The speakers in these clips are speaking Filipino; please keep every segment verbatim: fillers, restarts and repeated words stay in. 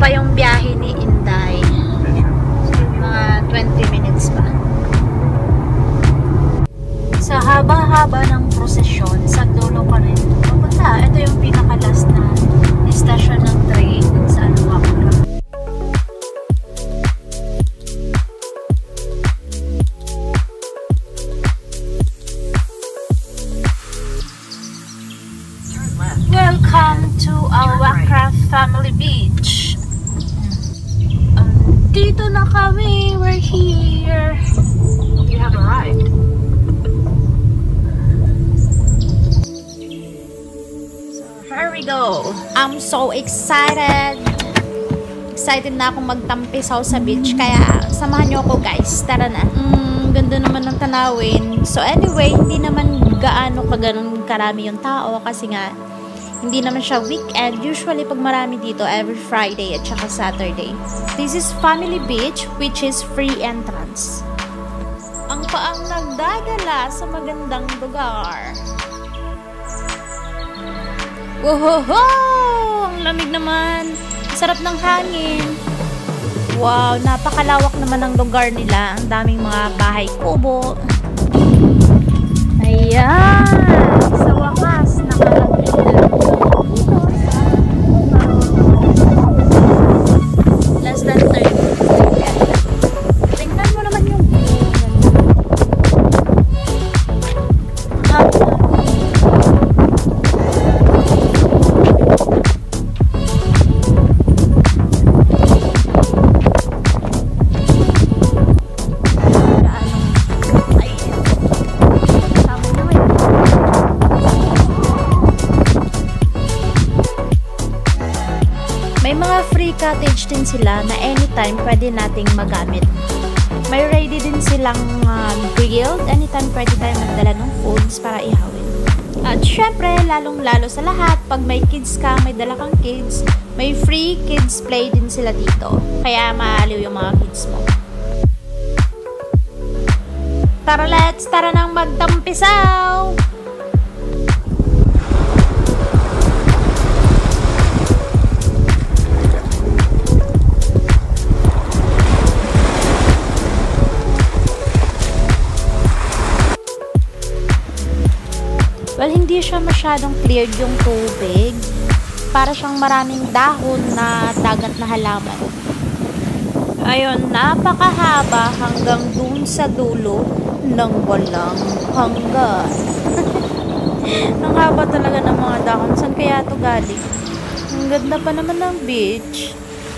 pa yung biyahe ni Inday. Mga twenty minutes pa. Sa haba-haba ng prosesyon, sa dulo pa rin. Papunta, ito yung pinaka-last na station ng train sa Wakra. Welcome to our Wakra Family Beach. Um, dito na kami. We're here. You have arrived. So here we go. I'm so excited. Excited na akong magtampisaw sa beach. Kaya samahan nyo ako guys. Tara na. Mm, ganda naman ng tanawin. So anyway, hindi naman gaano ka ganun karami yung tao. Kasi nga hindi naman siya weekend. Usually, pag marami dito, every Friday at saka Saturday. This is Family Beach, which is free entrance. Ang paang nagdadala sa magandang lugar. Wohoho! Ang lamig naman. Sarap ng hangin. Wow, napakalawak naman ng lugar nila. Ang daming mga bahay kubo. Ayan! Sa wakas, nakarating na. Less than thirty. Tingnan mo naman yung cottage din sila na anytime pwede nating magamit. May ready din silang um, grilled. Anytime pwede tayo magdala ng foods para ihawin. At syempre, lalong-lalo sa lahat, pag may kids ka, may dala kang kids, may free kids play din sila dito. Kaya maaliw yung mga kids mo. Tara, let's! Tara nang magtampisaw! Well, hindi siya masyadong cleared yung tubig. Para siyang maraming dahon na dagat na halaman. Ayun, napakahaba hanggang dun sa dulo ng walang hanggan. Ang haba talaga ng mga dahon. Saan kaya ito galing? Ang ganda pa naman ng beach.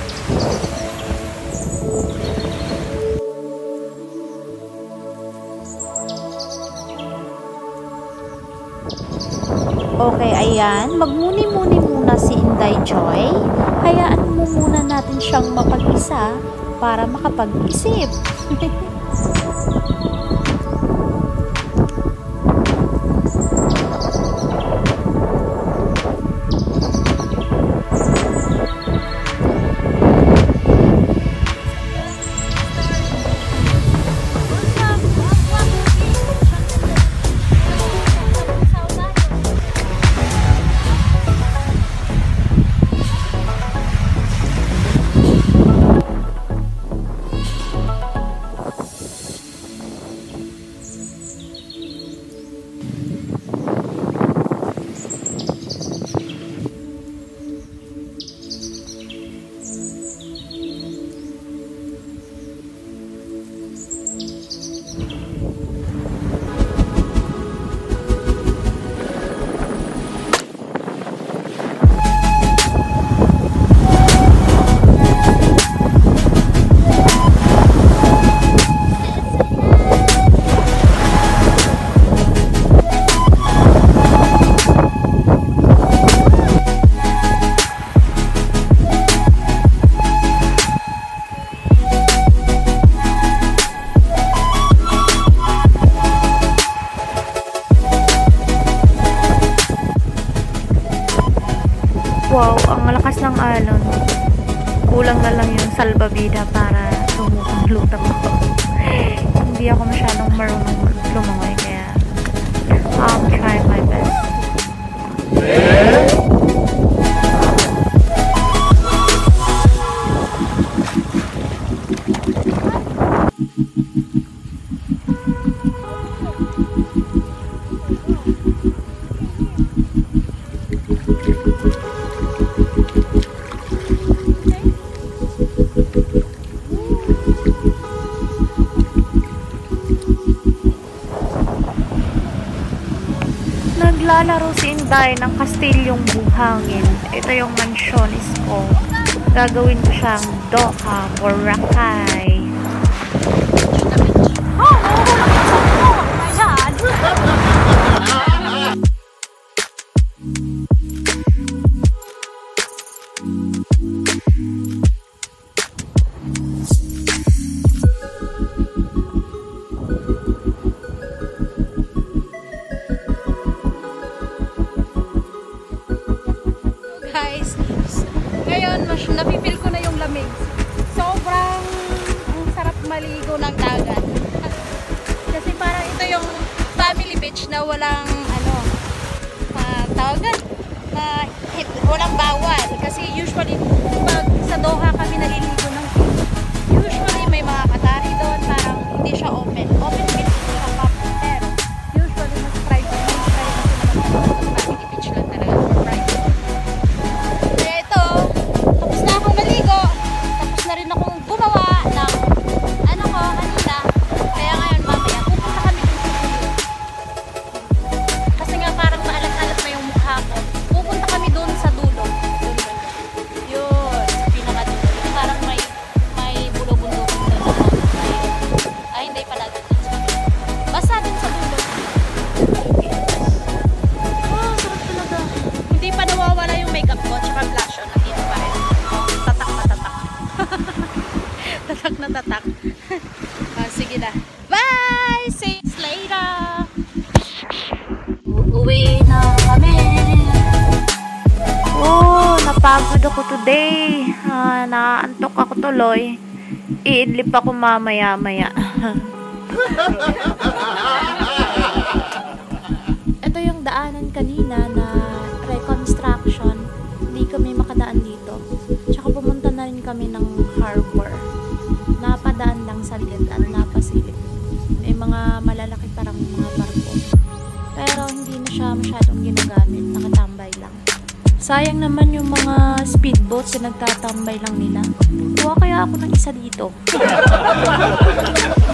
Okay, ayan. Magmuni-muni muna si Inday Joy. Hayaan mo muna natin siyang mapag-isa para makapag-isip. Wow, ang lakas ng alon. Kulang na lang yung salbabida para lumutang-lutang ako. Hindi ako masyadong marunong lumangoy, kaya I'll try my best. Naglalaro si Inday ng kastilyong buhangin. Ito yung mansyonis ko. Gagawin ko siyang Doha, Boracay. Oh, oh my God! Guys, ngayon mas napipil ko na yung lamig. Sobrang ang sarap maligo ng dagat. Kasi parang ito yung family beach na walang ano, uh, tawagan na uh, walang bawal. Kasi usually pag sa Doha kami naliligo ng usually may mga katari doon, parang hindi siya open. Open beach siya pa. Pero usually mas private. Mas private naman family beach lang talaga. Tatak na tatak. Ah, sige na. Bye! See you later! Uuwi na kami. Oh, napagod ako today. Ah, naantok ako tuloy. Iidlip ako mamaya-maya. Ito yung daanan kanina na reconstruction. Hindi kami makadaan dito. Tsaka pumunta na rin kami ng harbor. Napadaan lang sa litan, napasilip. May mga malalaki parang mga barko. Pero hindi na siya masyadong ginagamit, nakatambay lang. Sayang naman yung mga speedboats na nagtatambay lang nila. Kuha kaya ako ng isa dito.